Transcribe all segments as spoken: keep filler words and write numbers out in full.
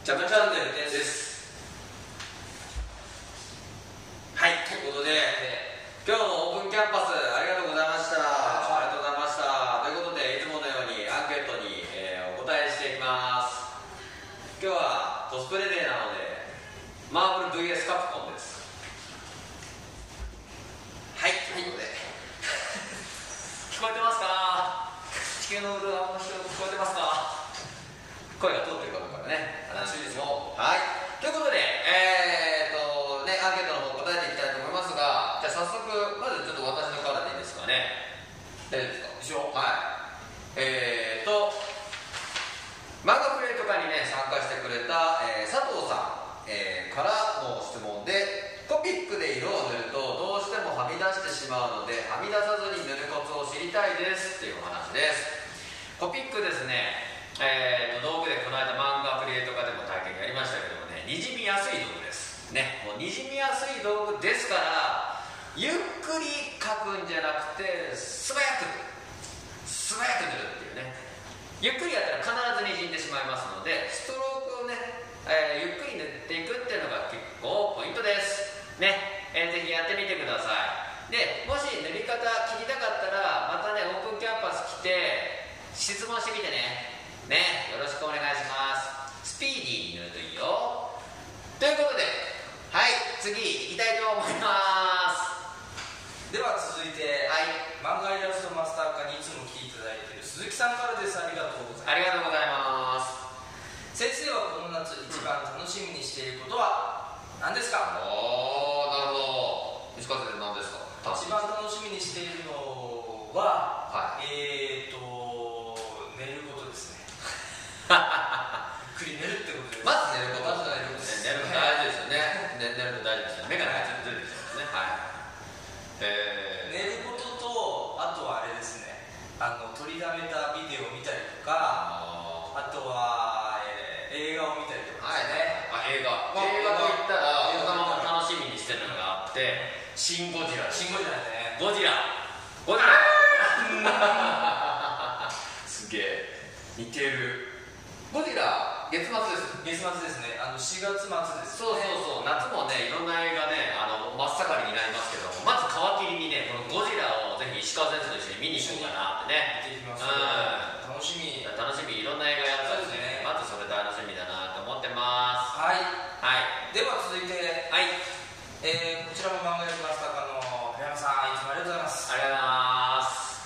ジャムチャンネルです。はい、ということで、今日のオープンキャンパスありがとうございました。ありがとうございました。ということで、いつものようにアンケートに、えー、お答えしていきます。今日はコスプレデーなので、マーブル ブイエス カプコンです。はい、ということで、聞こえてますか？地球の裏側の人、聞こえてますか？声が通ってるかどうかね、話ですよ。はい、ということで、えーっとね、アンケートの方答えていきたいと思いますが、じゃあ早速、まずちょっと私のからでいいですかね。大丈夫ですか？はい。えーっと、漫画プレイとかにね、参加してくれた、えー、佐藤さん、えー、からの質問で、コピックで色を塗るとどうしてもはみ出してしまうので、はみ出さずに塗るコツを知りたいですっていうお話です。コピックですね、えー、と道具でこの間漫画アプリとかでも体験やりましたけどもね、にじみやすい道具ですね。もうにじみやすい道具ですから、ゆっくり描くんじゃなくて素早く素早く塗るっていうね。ゆっくりやったら必ずにじんでしまいますので、ストロークをね、えー、ゆっくり塗っていくっていうのが結構ポイントですね。えー、ぜひやってみてください。でもし塗り方聞きたかったら、またねオープンキャンパス来て質問してみてね。ね、よろしくお願いします。スピーディーに塗るといいよ。ということで、はい、次行きたいと思います。 では続いて、はい、漫画イラストマスター科にいつも来ていただいている鈴木さんからです。ありがとうございます。 ありがとうございます。 先生はこの夏一番楽しみにしていることは何ですか？ おー、なるほど。石川先生何ですか？ 一番楽しみにしているのは、 はい、 えーと寝ることですね。ゆっくり寝るってことです。 まず寝ること。まず寝ることです。寝るの大事ですよね。寝るの大事ですよね。目がね、ずれてきますね。はい。えー、 寝ることと、あとはあれですね、あの取りだめたビデオを見たりとか、あとは、えー、映画を見たりとかですね。 はい、あ、映画、まあ、映画といったら子供も楽しみにしてるのがあって、シン・ゴジラ。 シン・ゴジラね。 ゴジラゴジラすげえ似てる。ゴジラ月末です。 月末ですね。あのしがつ末です、ね。 そうそうそう。夏もね、いろんな映画ね、あの真っ盛りになりますけど、まず皮切りにね、このゴジラをぜひ石川先生と一緒に見に行こうかなってね。 見ていきます。 うん、 楽しみ。 楽しみ。いろんな映画やったんですね。まずそれ楽しみだなと思ってます。 はい。 はい。 では続いて、 はい。 えー、こちらも漫画やりましたかの平山さん、いつもありがとうございます。 ありがとうございます。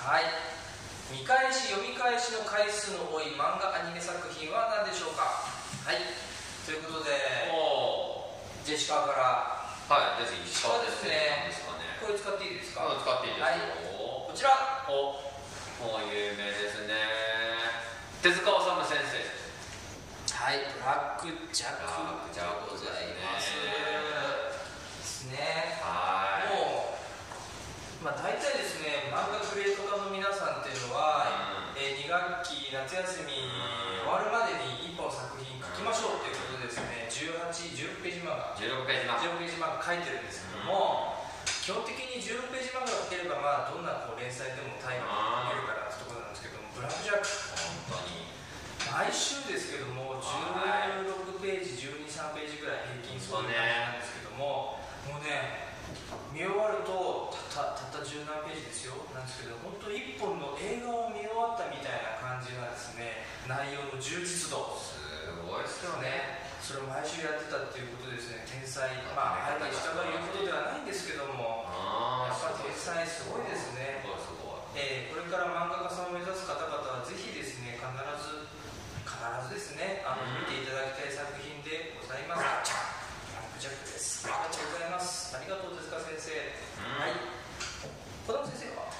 はい。見返し読み返しの回数の多い漫画アニメ作品は何でしょうか？はい。ということで、 おジェシカからはい、ぜひ石川ですね。これ使っていいですか？ 使っていいですよ。 はい、こちら。 お、もう有名ですね。手塚治虫先生。 はい、ブラックジャック。 ブラックジャックございますですね。 はい。 もう、まあ大体ですね、漫画クリエイト科の皆さんっていうのは、うん、えー、に学期夏休み終わるまでにいっぽん作品書きましょうっていうことですね。じゅうはち、じゅうろくページ漫画。 じゅうろくページ漫画。 じゅうろくページ漫画書いてるんですけども、うん、基本的にじゅうろくページ漫画が書ければ、まあどんなこう連載でもタイムが書けるからってところなんですけども、ブラックジャック。 本当に。 毎週ですけども、じゅうろくページ、じゅうに、さんページぐらい平均そういう感じなんですけども、もうね、見終わるとたったたった十何ページですよなんですけど、本当一本の映画を見終わったみたいな感じがですね、内容の充実度すごいですよね。 それを毎週やってたっていうことですね。天才、まああえて下が言うことではないんですけども、やっぱ天才すごいですね。 すごいすごい。 えー、これから漫画家さんを目指す方々はぜひですね、必ず必ずですね、あの、うん、見ていただきたい作品でございます。ブラックジャックです。ありがとうございます。ありがとうですか先生。うん、はい。子供先生は？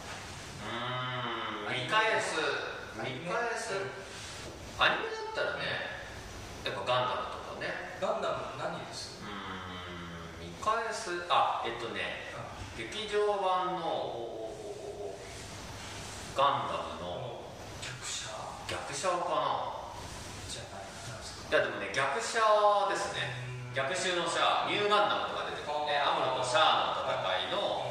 うーん、見返す見返すアニメだったらね、やっぱガンダムとかね。 ガンダム何です？ うーん、見返す、あ、えっとね、うん、劇場版のガンダムの逆者逆者かなじゃない、なんですか？ いやでもね、逆者ですね。逆襲のシャア、ニューガンダムとか出てくるね、アムロとシャアの戦いの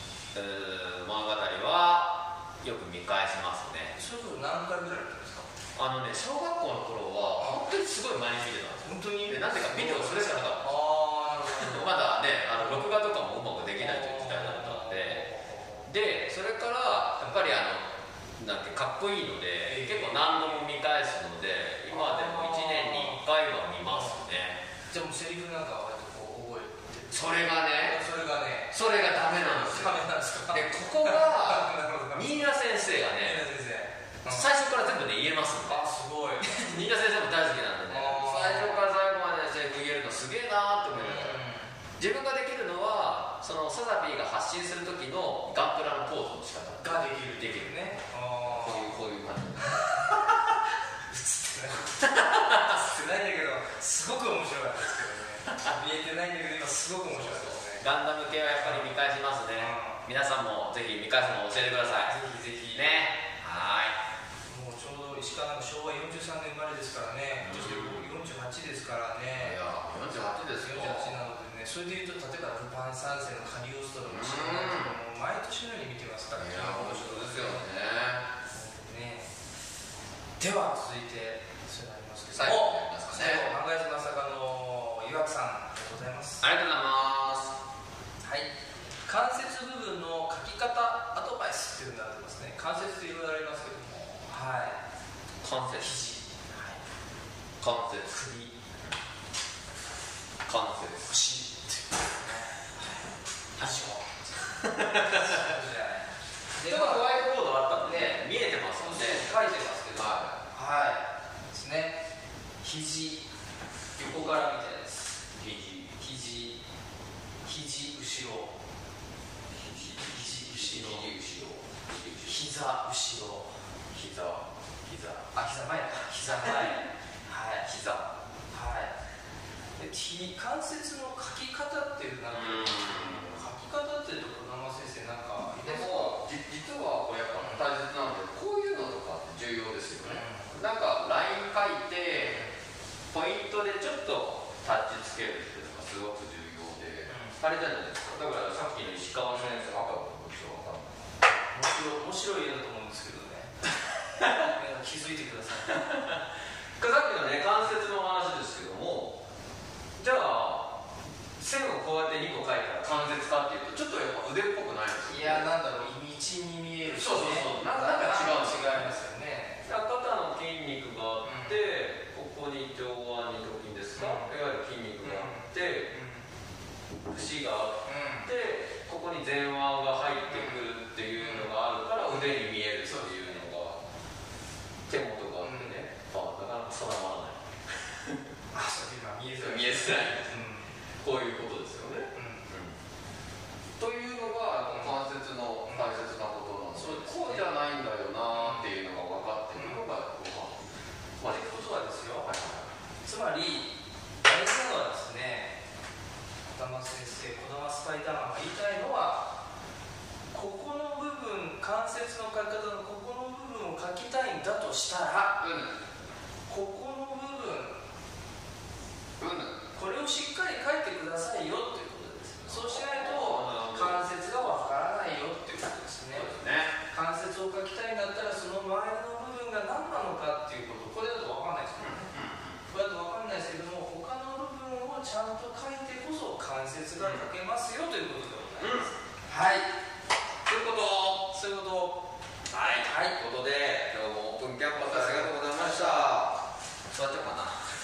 物語はよく見返しますね。 それぞれ何回ぐらいやったんですか？ あのね小学校の頃は本当にすごい毎日見てたんですよ。 本当にでなんていうかビデオそれしかなかった。 ああなるほど。 まだねあの録画とかもうまくできないという時代だったんで、でそれからやっぱりあのなんてかっこいいので結構何度も見返すので今でもいちねんにいっかいは見ますね。 じゃあもうセリフなんか割とこう覚えてる。 それがねそれがねそれがダメなんですよ。 ダメなんですか。 でここが新田先生がね最初から全部ね言えますんで。 あすごい。 新田先生も大好きなんでね最初から最後までセリフ言えるのすげえなーって思いながら、自分ができるのはそのサザビーが発信する時のガンプラのポーズの仕方ができるできるね。 こういうこういう感じ映ってない映ってないんだけどすごく面白かったですけどね。見えてないんだけど今すごく面白かったですね。 ガンダム系はやっぱり見返しますね。皆さんもぜひ見返すのを教えてください。 ぜひぜひね。はい。 もうちょうど石川なんか昭和よんじゅうさんねん生まれですからね。今年よんじゅうはちですからね。 いやよんじゅうはちですよ。 よんじゅうはちなのでね。それでいうと例えばルパン三世のカリオストロのシーンなんてもう毎年のように見てますからね。 いや面白いですよね。 ね。では続いてそれありますけど。 最後になりますかね。 漫画家まさかの岩木さんありがとうございます。 ありがとうございます。 はい。関節部分の書き方アドバイスっていうのになってますね。関節っていろいろありますけども、はい。 関節、 肘、はい。 関節、 首、 関節、 腰、足を。 ちょっとホワイトボードあったんで、ね、見えてますもんね。 書いてますけど、 はい。はい。ですね。肘、横からみたいです。 肘、 肘、肘、後ろ。 肘、 肘、後ろ。 肘、後ろ。 膝、後ろ。 膝、膝。 あ、膝前だ。膝前。はい。 膝。 はい。で、T、関節の書き方っていうなんていう書き方っていうと、児玉先生なんかでも実はこれやっぱ大切なので、こういうのとかって重要ですよね。なんかライン書いてポイントでちょっとタッチつけるっていうのがすごく重要で、あれじゃないですか。だからさっきの石川先生赤の文章わかんない。 面白い絵だと思うんですけどね。気づいてください。 さっきのね関節の話ですけども、じゃあ線をこうやってにこ書いたら関節かっていうとちょっとやっぱ腕っぽくないですよね。 いやなんだろう、道に見えるし、ね、 そうそうそう、なんか違う違いますよね。 肩の筋肉があって、うん、ここに上腕二頭筋ですか、うん、いわゆる筋肉があって、うん、節があって、うん、ここに前腕が入ってくるっていうのがあるから腕に見えるというのが手元があってね、うん、あなかなか定まらないあ、そう今見えづらい見えづらい、うん、こういうことですよね、うんうん、というのが関節の大切なことなんです、うん、こうじゃないんだよなっていうのが分かっているのが、うん、 まあ、ってことはですよ、はい、つまり大事なのはですね、児玉先生、児玉スパイダーマンが言いたいのは、ここの部分、関節の書き方のここの部分を書きたいんだとしたら、うん、ここの部分、うん、これをしっかり書いてくださいよということです。そうしないと関節がわからないよっていうことですね。 そうですね。 関節を書きたいんだったらその周りの部分が何なのかっていうこと、これだとわかんないですよね。これだとわかんないですけども、他の部分をちゃんと書いてこそ関節が書けますよということでございます。うん、はい。 そういうこと。 そういうこと。 はい。はい。ということで今日もオープンキャンパスありがとうございました。座っちゃおうかな。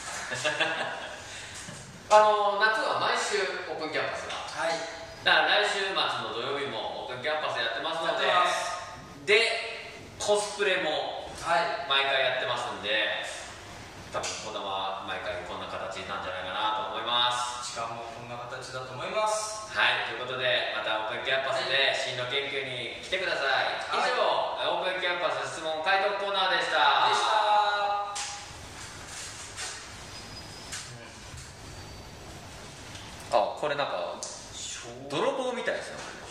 あの夏は毎週オープンキャンパスが、はい、だから来週末の土曜日もオープンキャンパスやってますので、でコスプレも毎回やってますんで、多分児玉毎回こんな形なんじゃないかなと思います。 しかもこんな形だと思います。 はい、ということでまたオープンキャンパスで進路研究に来てください。以上、はい、オープンキャンパス質問回答コーナーでした。 でしたあ、これなんか泥棒みたいですね。